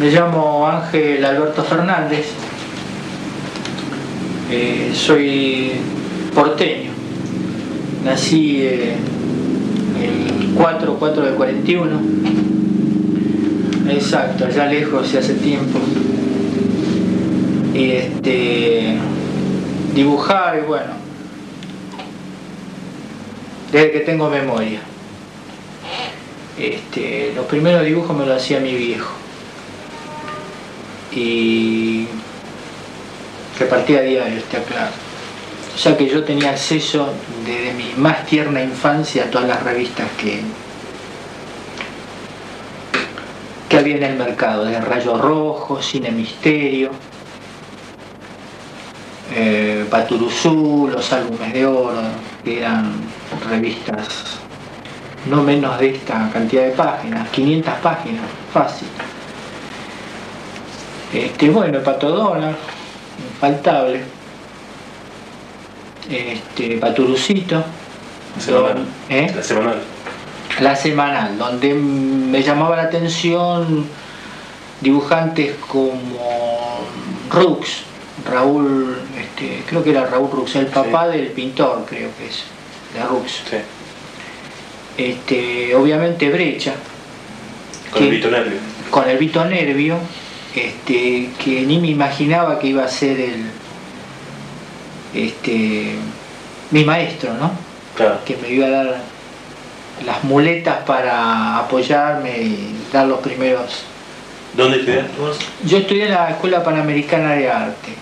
Me llamo Ángel Alberto Fernández, soy porteño, nací el 4 del 41, exacto, allá lejos y hace tiempo. Y dibujar, y bueno, desde que tengo memoria. Los primeros dibujos me los hacía mi viejo, y repartía a diario, está claro. O sea que yo tenía acceso desde mi más tierna infancia a todas las revistas que había en el mercado, desde Rayo Rojo, Cine Misterio, Paturuzú, Los Álbumes de Oro, que eran revistas no menos de esta cantidad de páginas, 500 páginas, fácil. Bueno, el Pato Donald, infaltable. Paturucito. La semanal. La semanal, donde me llamaba la atención dibujantes como Rux, Raúl, creo que era Raúl Rux, el papá del pintor, creo que es, de Rux. Sí. Obviamente Brecha. Con el Vito Nervio. Con el Vito Nervio, que ni me imaginaba que iba a ser mi maestro, ¿no? Claro. Que me iba a dar las muletas para apoyarme y dar los primeros. ¿Dónde estudiaste vos? Yo estudié en la Escuela Panamericana de Arte.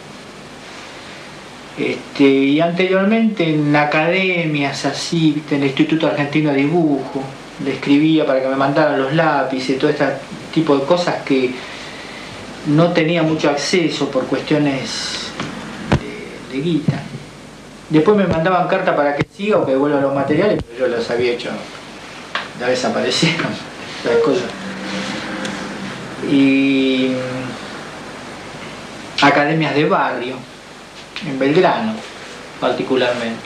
Y anteriormente en academias así, ¿viste? En el Instituto Argentino de Dibujo, le escribía para que me mandaran los lápices, todo este tipo de cosas que no tenía mucho acceso por cuestiones de guita. Después me mandaban carta para que siga o que devuelva los materiales, pero yo los había hecho, ya desaparecieron las cosas. Y academias de barrio, en Belgrano particularmente.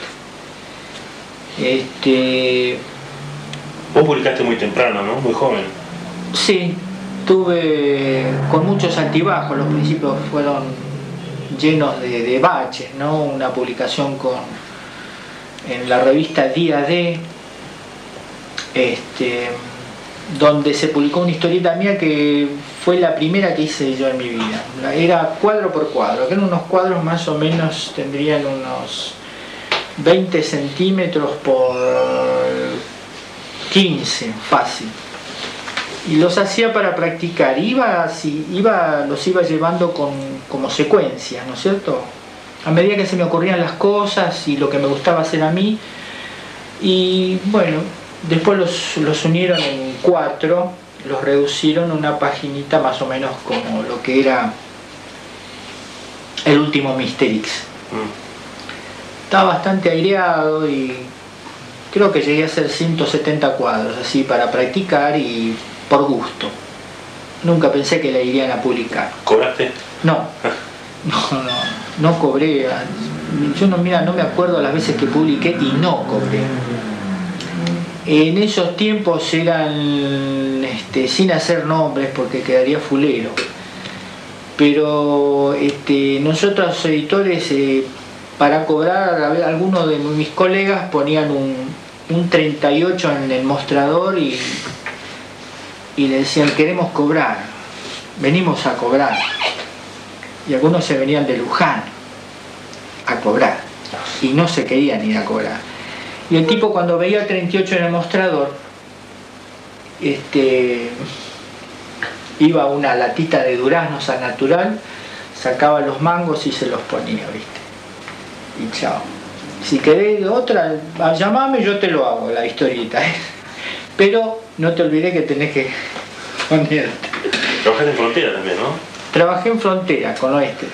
Vos publicaste muy temprano, ¿no? Muy joven. Sí, tuve con muchos altibajos, los principios fueron llenos de baches, ¿no? Una publicación en la revista Día D, donde se publicó una historieta mía que fue la primera que hice yo en mi vida. Era cuadro por cuadro, que eran unos cuadros más o menos, tendrían unos 20 centímetros por 15, fácil. Y los hacía para practicar, los iba llevando como secuencias, ¿no es cierto? A medida que se me ocurrían las cosas y lo que me gustaba hacer a mí. Y bueno, después los unieron en 4, los reducieron a una paginita más o menos como lo que era el último Misterix. Estaba bastante aireado y creo que llegué a hacer 170 cuadros, así para practicar y por gusto. Nunca pensé que la irían a publicar. ¿Cobraste? No cobré. Yo no me acuerdo las veces que publiqué y no cobré. En esos tiempos eran sin hacer nombres porque quedaría fulero. Pero nosotros los editores, para cobrar, algunos de mis colegas ponían un 38 en el mostrador y le decían: queremos cobrar, venimos a cobrar. Y algunos se venían de Luján a cobrar y no se querían ir a cobrar. Y el tipo, cuando veía el 38 en el mostrador, iba a una latita de duraznos al natural, sacaba los mangos y se los ponía, ¿viste? Y chao. Si querés otra, llamame, yo te lo hago, la historieta. Pero no te olvides que tenés que ponerte. Trabajaste en Frontera también, ¿no? Trabajé en Frontera, con Oeste.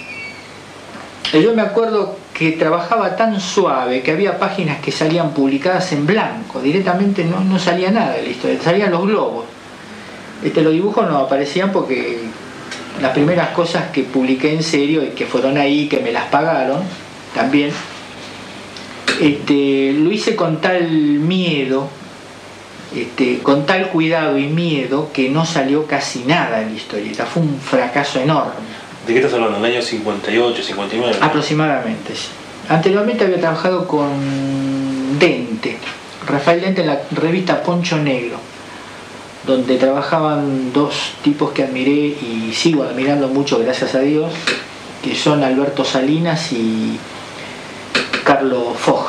Y yo me acuerdo que trabajaba tan suave que había páginas que salían publicadas en blanco, directamente no salía nada de la historia, salían los globos. Los dibujos no aparecían porque las primeras cosas que publiqué en serio y que fueron ahí, que me las pagaron también, lo hice con tal miedo con tal cuidado y miedo que no salió casi nada de la historieta. Fue un fracaso enorme. ¿De qué estás hablando? ¿En el año 58, 59? Aproximadamente, sí. Anteriormente había trabajado con Dente, Rafael Dente, en la revista Poncho Negro, donde trabajaban dos tipos que admiré y sigo admirando mucho, gracias a Dios, que son Alberto Salinas y Carlos Fogg.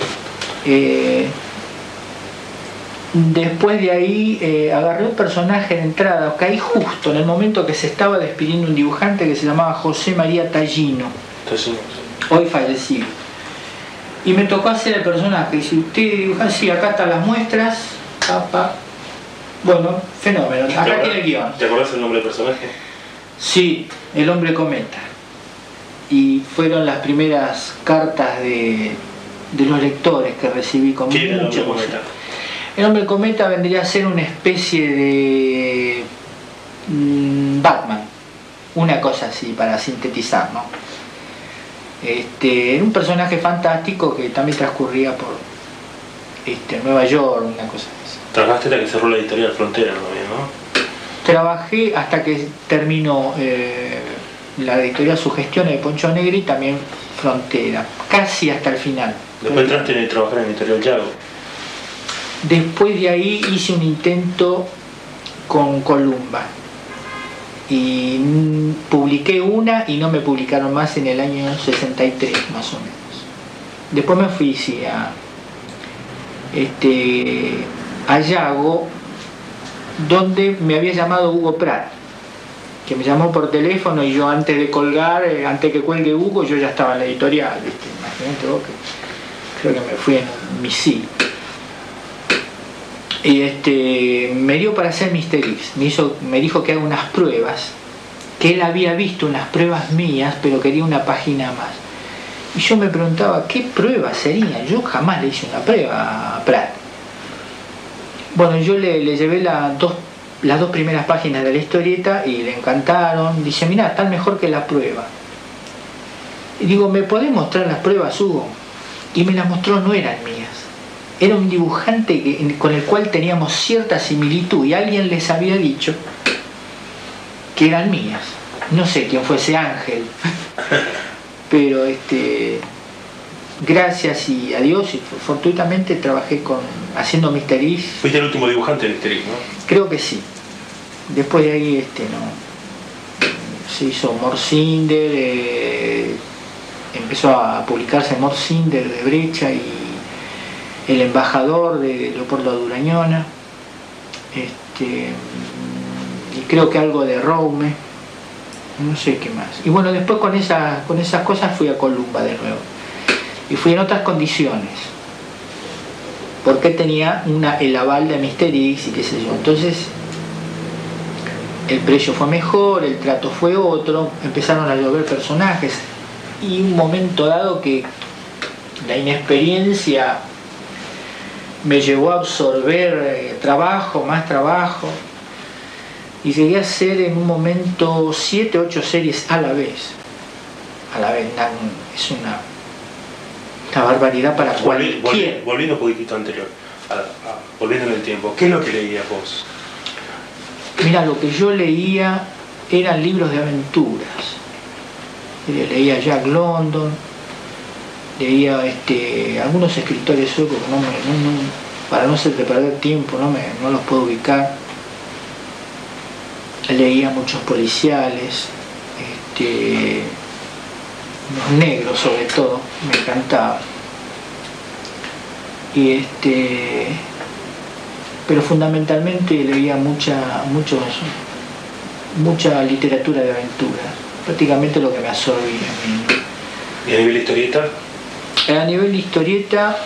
Después de ahí agarré un personaje de entrada, caí justo en el momento que se estaba despidiendo un dibujante que se llamaba José María Tallino, hoy fallecido, y me tocó hacer el personaje. Y si usted dibuja, sí, acá están las muestras, papá. Bueno, fenómeno, acá tiene el guión. ¿Te acordás el nombre del personaje? Sí, el hombre cometa. Y fueron las primeras cartas de los lectores que recibí con mucho el hombre cometa? El hombre cometa vendría a ser una especie de Batman, una cosa así para sintetizar, ¿no? Era un personaje fantástico que también transcurría por Nueva York, una cosa así. Trabajaste hasta que cerró la editorial Frontera, ¿no? Trabajé hasta que terminó la editorial Sugestión de Poncho Negro y también Frontera, casi hasta el final. Después entraste a trabajar en la editorial Yago. Después de ahí hice un intento con Columba y publiqué una y no me publicaron más en el año 63 más o menos. Después me fui a Yago, donde me había llamado Hugo Pratt, que me llamó por teléfono y yo antes de colgar, antes que cuelgue Hugo, yo ya estaba en la editorial, ¿viste? Imagínate vos que creo que me fui en un misil. Y me dio para hacer Mr. X, me dijo que haga unas pruebas, que él había visto unas pruebas mías, pero quería una página más. Y yo me preguntaba, ¿qué pruebas serían? Yo jamás le hice una prueba a Pratt. Bueno, yo le llevé las dos primeras páginas de la historieta y le encantaron. Dice, mirá, están mejor que la prueba. Y digo, ¿me podés mostrar las pruebas, Hugo? Y me las mostró, no eran mías. Era un dibujante con el cual teníamos cierta similitud y alguien les había dicho que eran mías. No sé quién fue ese ángel, pero gracias y a Dios y fortuitamente trabajé haciendo Mr. X. Fuiste el último dibujante de Mr. X, ¿no? Creo que sí. Después de ahí no se hizo Morcinder, empezó a publicarse Morcinder de Brecha y El embajador de Leopoldo Durañona, y creo que algo de Roume, no sé qué más. Y bueno, después con esas cosas fui a Columba de nuevo y fui en otras condiciones porque tenía el aval de Mr. X y qué sé yo. Entonces el precio fue mejor, el trato fue otro, empezaron a llover personajes y un momento dado que la inexperiencia me llevó a absorber más trabajo y llegué a hacer en un momento 7, 8 series a la vez. Es una barbaridad para cualquier. Volviendo un poquitito anterior, volviendo en el tiempo, ¿qué es lo que leías vos? Mira, lo que yo leía eran libros de aventuras. Leía Jack London, leía algunos escritores suecos que para no hacerte perder tiempo no los puedo ubicar. Leía muchos policiales, los negros sobre todo, me encantaba. Pero fundamentalmente leía mucha literatura de aventura, prácticamente lo que me absorbía a mí, ¿no? ¿Y a nivel de historieta? A nivel de historieta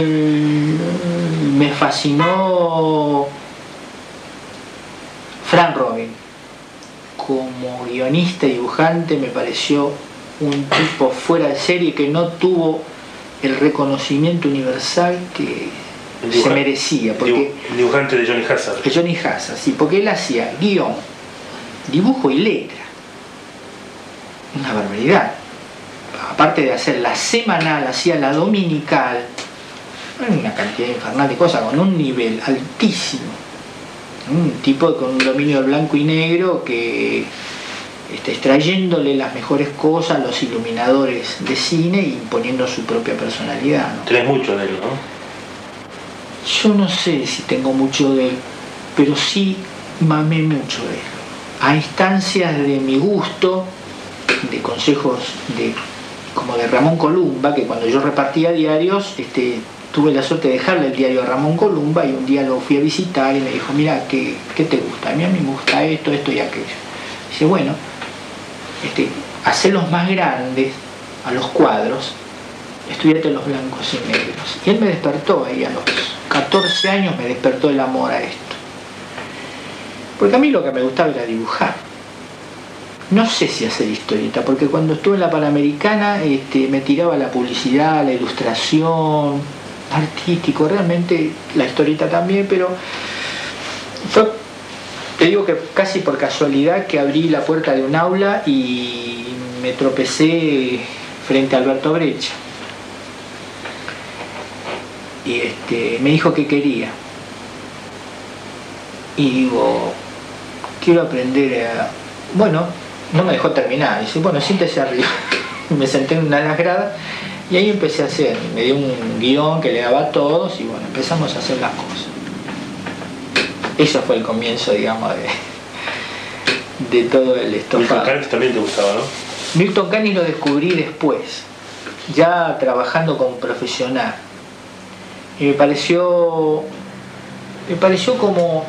me fascinó Frank Robin. Como guionista y dibujante me pareció un tipo fuera de serie que no tuvo el reconocimiento universal que se merecía. Porque el dibujante de Johnny Hazard. De Johnny Hazard, sí, porque él hacía guión, dibujo y letra. Una barbaridad. Aparte de hacer la semanal, hacía la dominical. una cantidad infernal de cosas, con un nivel altísimo. Un tipo con un dominio del blanco y negro que extrayéndole las mejores cosas a los iluminadores de cine y imponiendo su propia personalidad, ¿no? Tenés mucho de él, ¿no? Yo no sé si tengo mucho de él, pero sí mamé mucho de él. A instancias de mi gusto, de consejos como de Ramón Columba, que cuando yo repartía diarios, tuve la suerte de dejarle el diario a Ramón Columba y un día lo fui a visitar y me dijo, mira, ¿qué te gusta? A mí me gusta esto, esto y aquello. Dice, bueno, hacerlos más grandes a los cuadros, estudiate los blancos y negros. Y él me despertó ahí a los 14 años, me despertó el amor a esto. Porque a mí lo que me gustaba era dibujar. No sé si hacer historieta, porque cuando estuve en la Panamericana me tiraba la publicidad, la ilustración, artístico, realmente la historieta también, pero te digo que casi por casualidad que abrí la puerta de un aula y me tropecé frente a Alberto Brecha. Y me dijo que quería. Y digo, quiero aprender a... Bueno, no me dejó terminar. Dice, bueno, siéntese arriba. Me senté en una de las gradas y ahí empecé a hacer. Me dio un guión que le daba a todos y bueno, empezamos a hacer las cosas. Eso fue el comienzo, digamos, de todo el estofado. Milton Caniff también te gustaba, ¿no? Milton Caniff lo descubrí después, ya trabajando como profesional. Y me pareció como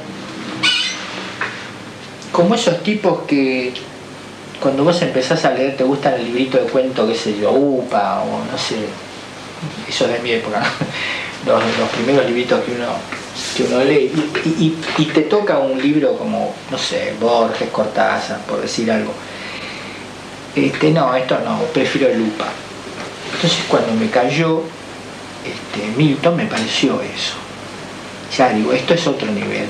esos tipos que cuando vos empezás a leer te gustan el librito de cuento, qué sé yo, UPA o no sé, eso es de mi época, ¿no? los primeros libritos que uno lee y te toca un libro como, no sé, Borges, Cortázar, por decir algo. No, esto no, prefiero el UPA. Entonces cuando me cayó Milton me pareció eso. Ya digo, esto es otro nivel.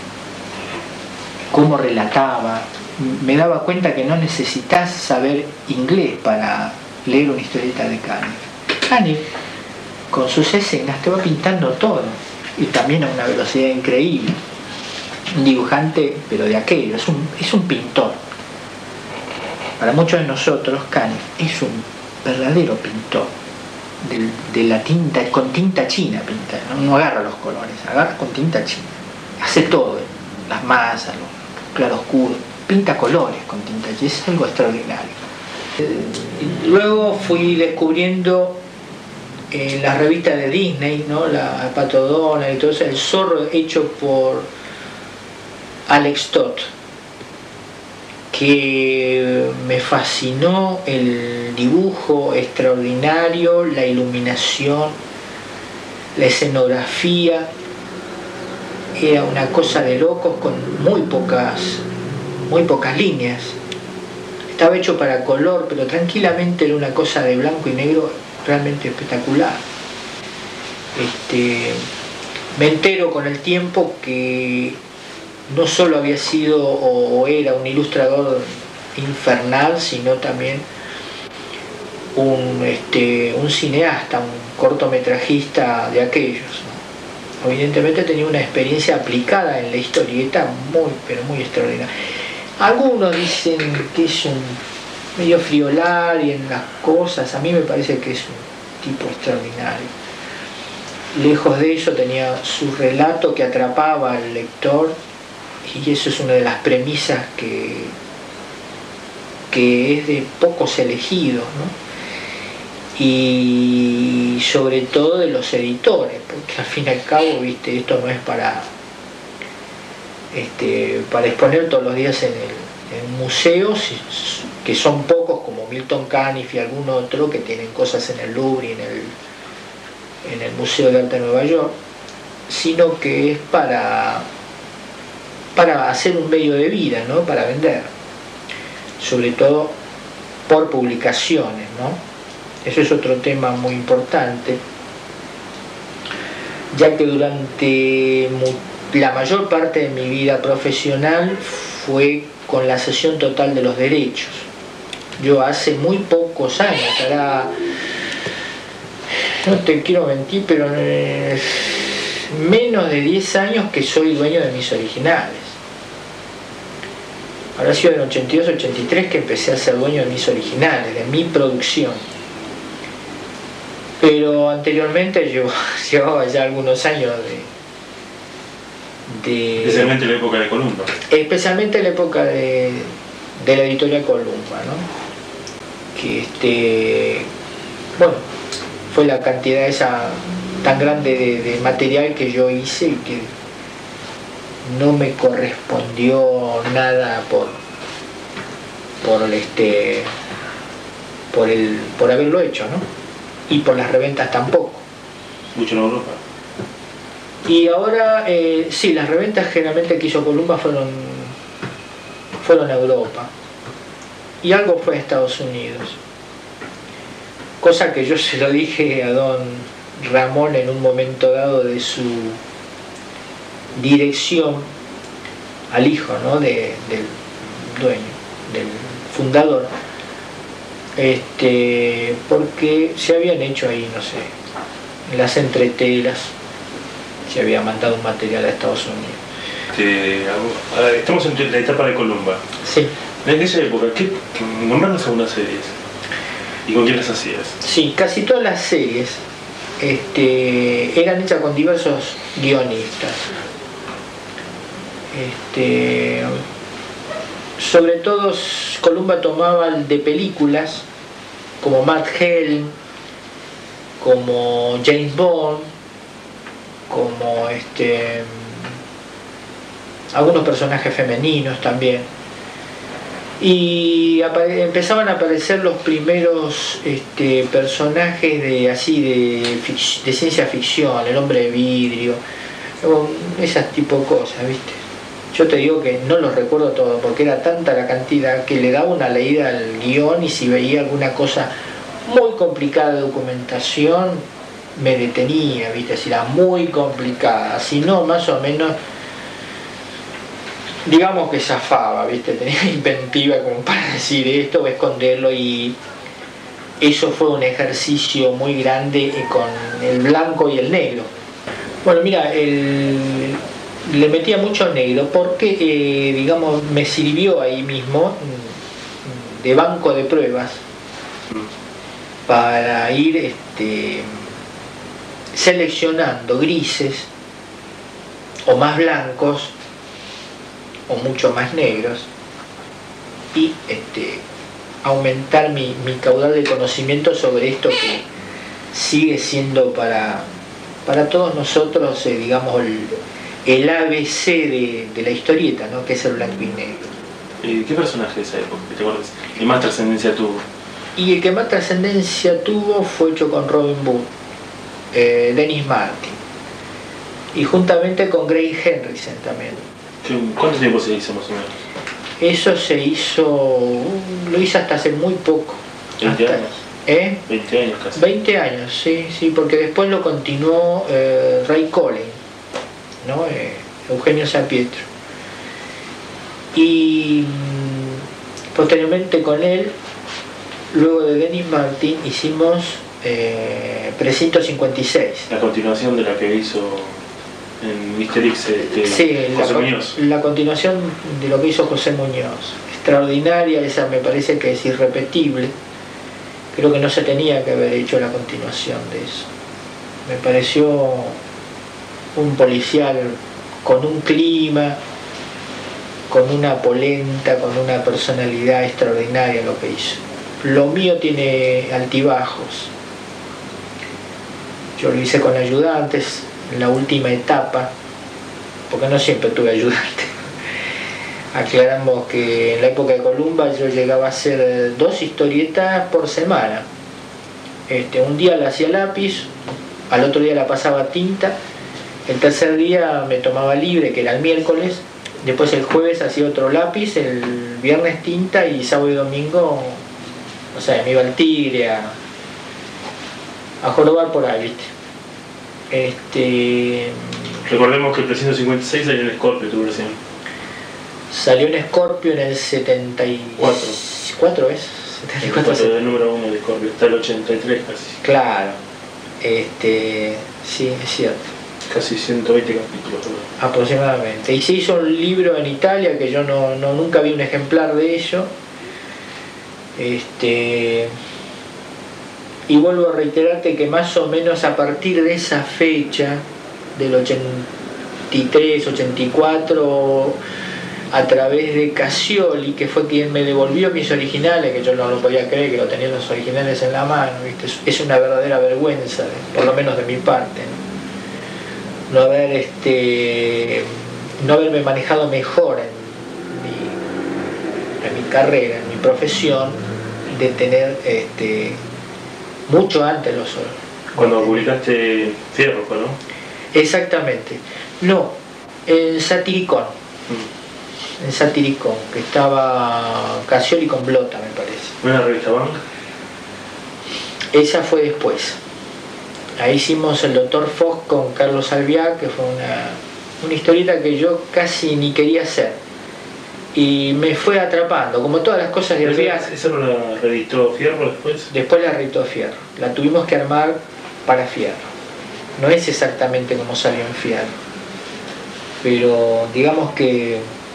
Cómo relataba, me daba cuenta que no necesitas saber inglés para leer una historieta de Caniff. Caniff, con sus escenas, te va pintando todo, y también a una velocidad increíble. Un dibujante, pero de aquello, es un pintor. Para muchos de nosotros, Caniff es un verdadero pintor. De la tinta, con tinta china pinta, no agarra los colores, agarra con tinta china. Hace todo, las masas, los claroscuros, pinta colores con tinta china, es algo extraordinario. Luego fui descubriendo en las revistas de Disney, ¿no? La Pato Donald y todo eso, el zorro hecho por Alex Toth, que me fascinó el dibujo extraordinario, la iluminación, la escenografía, era una cosa de locos con muy pocas líneas. Estaba hecho para color, pero tranquilamente era una cosa de blanco y negro realmente espectacular. Me entero con el tiempo que no solo había sido o era un ilustrador infernal, sino también un cineasta, un cortometrajista de aquellos, ¿no? Evidentemente tenía una experiencia aplicada en la historieta pero muy extraordinaria. Algunos dicen que es un medio friolar y en las cosas, a mí me parece que es un tipo extraordinario. Lejos de eso tenía su relato que atrapaba al lector, y eso es una de las premisas que es de pocos elegidos, ¿no? Y sobre todo de los editores, porque al fin y al cabo, ¿viste? Esto no es para exponer todos los días en museos, que son pocos, como Milton Caniff y algún otro que tienen cosas en el Louvre y en el Museo de Arte de Nueva York, sino que es para hacer un medio de vida, ¿no? Para vender, sobre todo por publicaciones, ¿no? Eso es otro tema muy importante, ya que durante la mayor parte de mi vida profesional fue con la cesión total de los derechos. Yo hace muy pocos años, hará no te quiero mentir, pero menos de 10 años que soy dueño de mis originales. Habrá sido en 82-83 que empecé a ser dueño de mis originales, de mi producción. Pero anteriormente llevaba ya algunos años especialmente en la época de Columba. Especialmente en la época de la editorial Columba, ¿no? Que bueno, fue la cantidad esa tan grande de material que yo hice y que no me correspondió nada por haberlo hecho, ¿no? Y por las reventas tampoco. Mucho en Europa. Y ahora sí, las reventas generalmente que hizo Columba fueron a Europa y algo fue a Estados Unidos, cosa que yo se lo dije a don Ramón en un momento dado de su dirección al hijo, ¿no? del dueño, del fundador, porque se habían hecho ahí, no sé, en las entretelas se había mandado un material a Estados Unidos. Estamos en la etapa de Columba. Sí. En esa época, nombrarnos algunas series y con quién las hacías. Sí, casi todas las series eran hechas con diversos guionistas. Sobre todo Columba tomaba de películas como Matt Helm, como James Bond, como algunos personajes femeninos también, y empezaban a aparecer los primeros personajes de ciencia ficción, el hombre de vidrio, esas tipo de cosas, ¿viste? Yo te digo que no los recuerdo todos porque era tanta la cantidad que le daba una leída al guión y si veía alguna cosa muy complicada de documentación me detenía, ¿viste? Si era muy complicada, si no, más o menos, digamos que zafaba, ¿viste? Tenía inventiva como para decir esto o esconderlo, y eso fue un ejercicio muy grande con el blanco y el negro. Bueno, mira, le metía mucho negro porque, digamos, me sirvió ahí mismo de banco de pruebas para ir seleccionando grises o más blancos o mucho más negros y aumentar mi caudal de conocimiento sobre esto que sigue siendo para todos nosotros, digamos, el ABC de la historieta, ¿no? Que es el blanco y negro. ¿Qué personaje de esa época que te acuerdas y más trascendencia tuvo? Y el que más trascendencia tuvo fue hecho con Robin Hood, Dennis Martin, y juntamente con Greg Henriksen también. ¿Cuánto tiempo se hizo más o menos? Eso lo hice hasta hace muy poco. 20 años. 20 años casi. 20 años, sí, porque después lo continuó Ray Collins, ¿no? Eugenio Sapietro. Y posteriormente con él, luego de Dennis Martin, hicimos Precinto 56. La continuación de la que hizo en Mr. X, sí, José Muñoz. La continuación de lo que hizo José Muñoz. Extraordinaria, esa me parece que es irrepetible. Creo que no se tenía que haber hecho la continuación de eso. Me pareció un policial con un clima, con una polenta, con una personalidad extraordinaria lo que hizo. Lo mío tiene altibajos. Yo lo hice con ayudantes en la última etapa, porque no siempre tuve ayudante. Aclaramos que en la época de Columba yo llegaba a hacer 2 historietas por semana. Un día la hacía lápiz, al otro día la pasaba a tinta, el tercer día me tomaba libre, que era el miércoles, después el jueves hacía otro lápiz, el viernes tinta y sábado y domingo, o sea, me iba al Tigre a jorobar por ahí, ¿viste? Recordemos que el 356 salió en Scorpio, tu versión. Salió en Scorpio en el 74, ¿es? 74 del número 1 de Scorpio, está el 83 casi. Claro. Sí, es cierto. Casi 120 capítulos. Aproximadamente. Y se hizo un libro en Italia que yo nunca vi un ejemplar de ello. Y vuelvo a reiterarte que más o menos a partir de esa fecha, del 83, 84, a través de Casioli, que fue quien me devolvió mis originales, que yo no lo podía creer que lo tenía los originales en la mano, ¿viste? Es una verdadera vergüenza, por lo menos de mi parte, no haberme manejado mejor en mi carrera, en mi profesión, de tener mucho antes los ojos. Cuando publicaste Fierro, ¿no? Exactamente. No, en Satiricón. En Satiricón, que estaba Casioli con Blota, me parece. ¿No era la revista Bank? Esa fue después. Ahí hicimos El Doctor Fox con Carlos Albiac, que fue una historieta que yo casi ni quería hacer. Y me fue atrapando, como todas las cosas de Albiac. ¿Esa no la reeditó Fierro después? Después la reeditó Fierro. La tuvimos que armar para Fierro. No es exactamente como salió en Fierro. Pero digamos que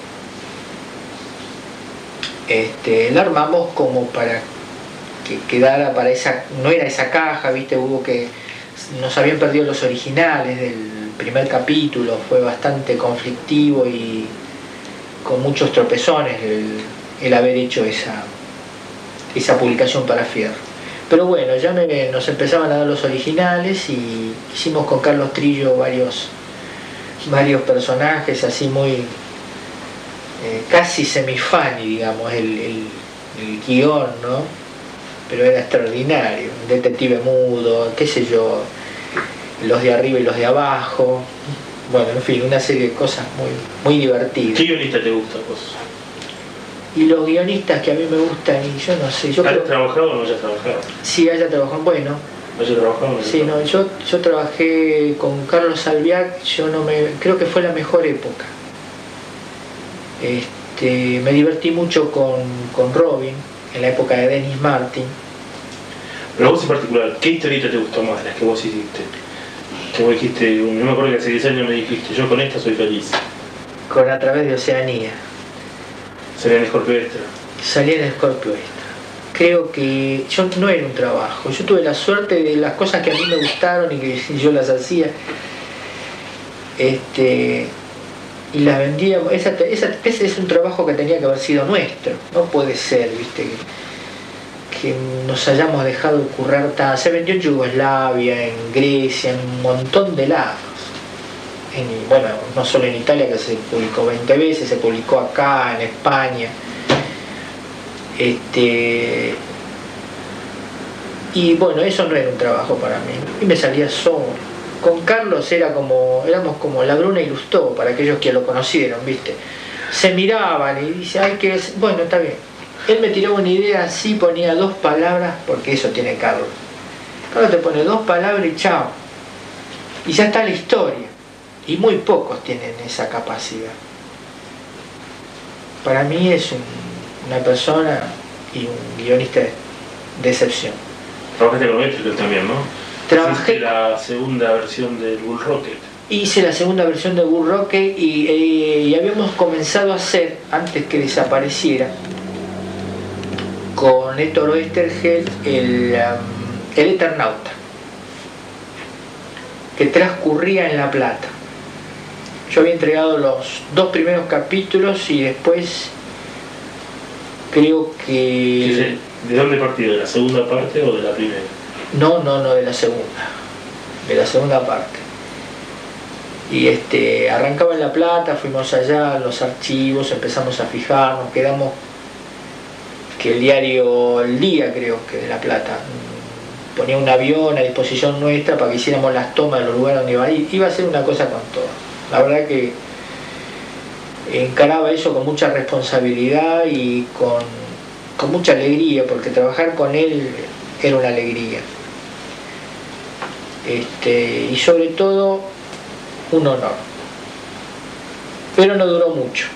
la armamos como para que quedara para esa, no era esa caja, viste, nos habían perdido los originales del primer capítulo, fue bastante conflictivo y con muchos tropezones el haber hecho esa publicación para Fierro. Pero bueno, ya nos empezaban a dar los originales y hicimos con Carlos Trillo varios personajes así muy casi semifani, digamos, el guión, ¿no? Pero era extraordinario, un detective mudo, qué sé yo, los de arriba y los de abajo, bueno, en fin, una serie de cosas muy divertidas. ¿Qué guionista te gusta vos? Y los guionistas que a mí me gustan, y yo no sé, ¿Has trabajado o no hayas trabajado? Sí, haya trabajado, bueno. ¿Hayas trabajado? Sí, no, yo trabajé con Carlos Albiac, creo que fue la mejor época. Me divertí mucho con Robin, en la época de Dennis Martin. Pero vos en particular, ¿qué historieta te gustó más de las que vos hiciste? Que vos dijiste, no me acuerdo que hace 10 años me dijiste, yo con esta soy feliz. Con A través de Oceanía. Salía en Scorpio Extra. Salía en Scorpio Extra. Creo que yo no era un trabajo, yo tuve la suerte de las cosas que a mí me gustaron y que yo las hacía. Y las vendíamos. Ese es un trabajo que tenía que haber sido nuestro. No puede ser, viste, que nos hayamos dejado currar tanto. Se vendió en Yugoslavia, en Grecia, en un montón de lados. Bueno, no solo en Italia, que se publicó 20 veces, se publicó acá, en España. Y bueno, eso no era un trabajo para mí. Y me salía solo. Con Carlos éramos como la Bruna y Lustó, para aquellos que lo conocieron, ¿viste? Se miraban y dice, bueno, está bien. Él me tiraba una idea así, ponía 2 palabras, porque eso tiene Carlos. Carlos te pone 2 palabras y chao. Y ya está la historia. Y muy pocos tienen esa capacidad. Para mí es una persona y un guionista de excepción. Trabajaste con Metro también, ¿no? Trabajé la segunda versión del Bull Rocket. Hice la segunda versión de Bull Rocket y habíamos comenzado a hacer, antes que desapareciera, con Héctor Oesterheld el Eternauta, que transcurría en La Plata. Yo había entregado los 2 primeros capítulos y después creo que... ¿De dónde partió? ¿De la segunda parte o de la primera? No, de la segunda parte. Y arrancaba en La Plata, fuimos allá, los archivos, empezamos a fijarnos, quedamos que el diario El Día, creo que de La Plata, ponía un avión a disposición nuestra para que hiciéramos las tomas de los lugares donde iba a ser una cosa con todo. La verdad que encaraba eso con mucha responsabilidad y con mucha alegría, porque trabajar con él era una alegría. Y sobre todo un honor. Pero no duró mucho.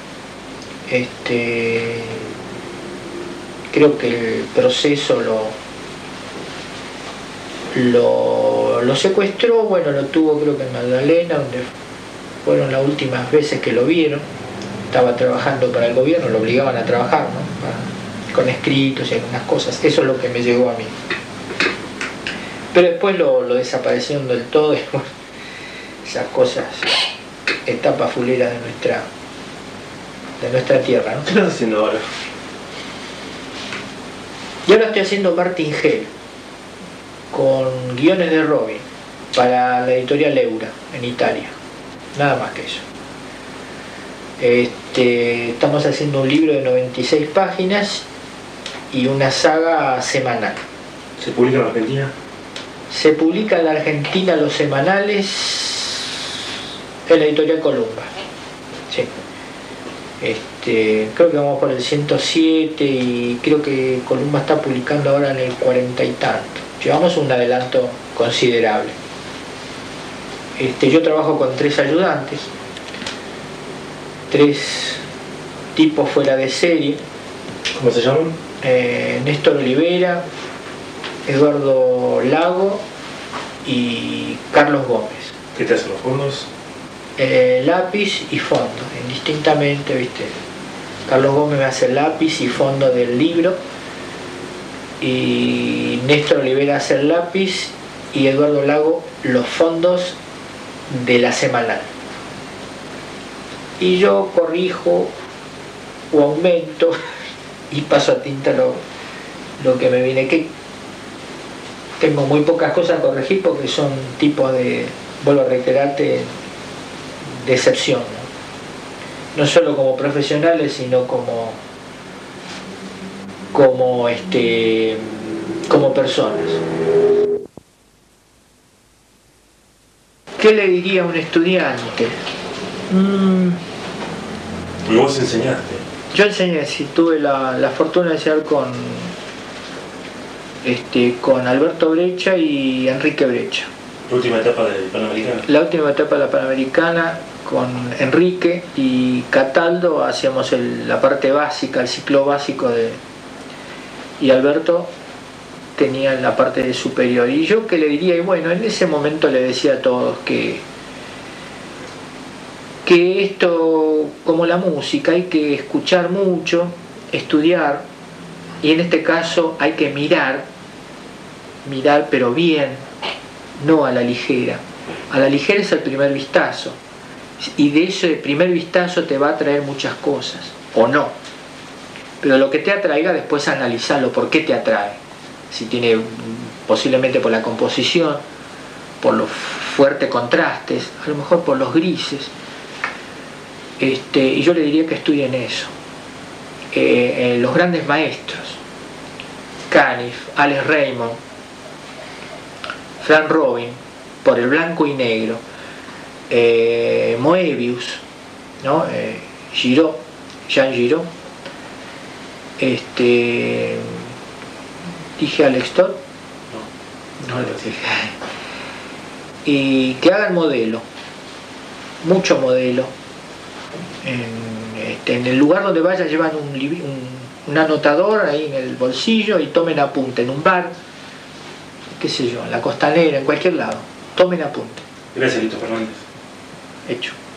Creo que el proceso lo lo secuestró, bueno, lo tuvo creo que en Magdalena, donde fueron las últimas veces que lo vieron. Estaba trabajando para el gobierno, lo obligaban a trabajar, ¿no? Con escritos y algunas cosas. Eso es lo que me llegó a mí. Pero después lo desaparecieron del todo, y bueno, esas cosas, etapas fuleras de nuestra tierra, ¿no? ¿Qué estás haciendo ahora? Y ahora estoy haciendo Martin Hell, con guiones de Robin, para la editorial Eura, en Italia. Nada más que eso. Estamos haciendo un libro de 96 páginas y una saga semanal. ¿Se publica en Argentina? Se publica en la Argentina los semanales en la editorial Columba. Sí. Creo que vamos por el 107 y creo que Columba está publicando ahora en el 40 y tanto. Llevamos un adelanto considerable. Yo trabajo con 3 ayudantes, 3 tipos fuera de serie. ¿Cómo se llaman? Néstor Olivera, Eduardo Lago y Carlos Gómez. ¿Qué te hacen los fondos? Lápiz y fondo, indistintamente, ¿viste? Carlos Gómez me hace el lápiz y fondo del libro, y Néstor Olivera hace el lápiz y Eduardo Lago los fondos de la semanal. Y yo corrijo o aumento y paso a tinta lo que me viene. Que tengo muy pocas cosas a corregir porque son tipos de, vuelvo a reiterarte, de excepción, ¿no? No solo como profesionales, sino como personas. ¿Qué le diría a un estudiante? Y vos enseñaste. Yo enseñé, sí, tuve la fortuna de enseñar con Alberto Brecha y Enrique Brecha. ¿La última etapa de Panamericana? La última etapa de la Panamericana, con Enrique y Cataldo hacíamos la parte básica, el ciclo básico y Alberto tenía la parte superior. Y yo que le diría, y bueno, en ese momento le decía a todos que esto, como la música, hay que escuchar mucho, estudiar, y en este caso hay que mirar pero bien, no a la ligera. A la ligera es el primer vistazo, y de ese primer vistazo te va a traer muchas cosas, o no, pero lo que te atraiga después analizarlo, por qué te atrae, si tiene, posiblemente por la composición, por los fuertes contrastes, a lo mejor por los grises, y yo le diría que estudien eso. Los grandes maestros, Caniff, Alex Raymond, Frank Robin, por el blanco y negro, Moebius, ¿no? Jean Giraud, dije Alex Todd, no lo dije. Y que hagan modelo, mucho modelo. En el lugar donde vayan llevan un anotador ahí en el bolsillo y tomen apunte, en un bar, qué sé yo, en la Costanera, en cualquier lado, tomen apunte. Gracias, Lito Fernández. Hecho.